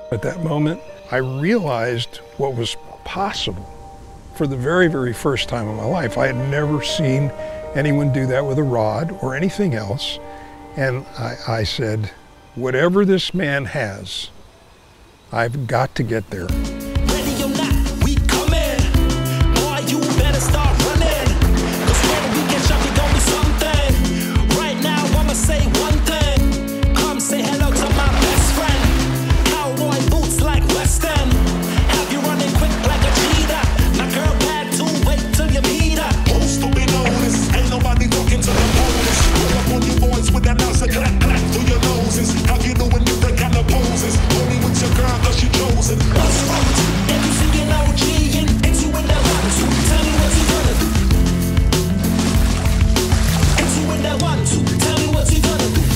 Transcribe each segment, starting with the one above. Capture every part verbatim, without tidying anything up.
At that moment, I realized what was possible. For the very, very first time in my life, I had never seen anyone do that with a rod or anything else. And I, I said, whatever this man has, I've got to get there. Ready or not, we coming. Boy, you better start running. 'Cause when we get shot, we gon' be something. Right now, I'ma say one thing. Come say hello to my best friend. Cowboy boots like Western. Have you running quick like a cheetah? My girl bad too, wait till you meet her. Most to be noticed, ain't nobody talking to the bonus. Pull up on your boys with that nose and clap, clap through your noses. How you doing different kind of poses? Only with your girl, cause you chosen. What's wrong with you? If you singing O G and it's you in that one, two, tell me what you gonna do. It's you in that one, two, tell me what you gonna do.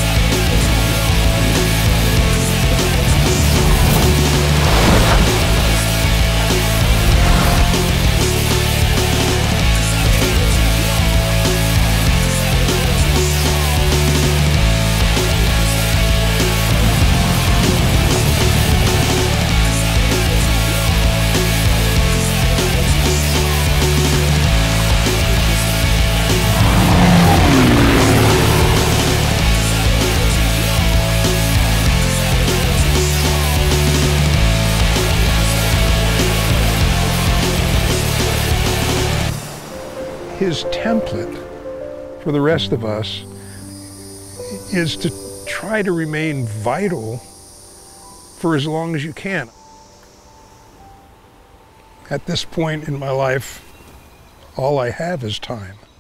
His template for the rest of us is to try to remain vital for as long as you can. At this point in my life, all I have is time.